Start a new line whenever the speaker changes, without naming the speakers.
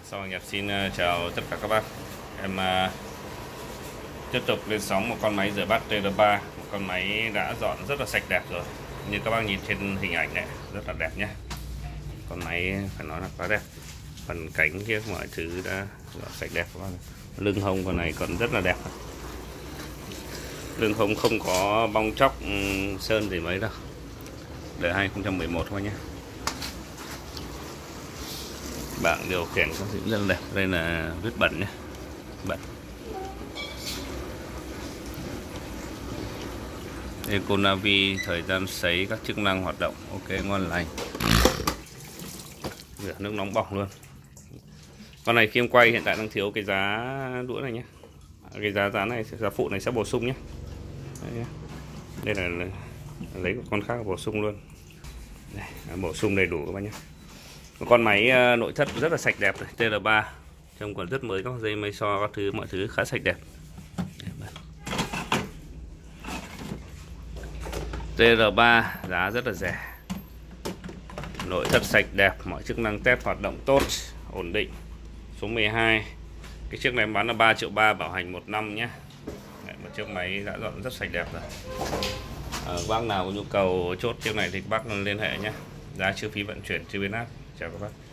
Sau Nhật xin chào tất cả các bác. Em tiếp tục lên sóng một con máy rửa bát TR3, một con máy đã dọn rất là sạch đẹp rồi. Như các bác nhìn trên hình ảnh này, rất là đẹp nhé. Con máy phải nói là quá đẹp. Phần cánh kia mọi thứ đã dọn sạch đẹp quá. Lưng hông con này còn rất là đẹp. Lưng hông không có bong tróc sơn gì mấy đâu. Đời 2011 thôi nhé. Bảng điều khiển cũng rất là đẹp. Đây là vết bẩn nhé, bẩn. Econavi thời gian sấy, các chức năng hoạt động ok ngon lành. Rửa nước nóng bỏng luôn. Con này khi em quay hiện tại đang thiếu cái giá đũa này nhé. Cái giá này, giá phụ này sẽ bổ sung nhé. Đây là lấy một con khác bổ sung luôn. Đây, bổ sung đầy đủ các bác nhé. Con máy nội thất rất là sạch đẹp này, TR3 trông còn rất mới, các dây mây so các thứ, mọi thứ khá sạch đẹp. TR3 giá rất là rẻ, nội thất sạch đẹp, mọi chức năng test hoạt động tốt, ổn định. Số 12, cái chiếc này em bán là 3,3 triệu, bảo hành 1 năm nhé. Một chiếc máy đã dọn rất sạch đẹp rồi. Bác nào có nhu cầu chốt chiếc này thì các bác liên hệ nhé. Giá chi phí vận chuyển chưa biến áp. Chào các bác.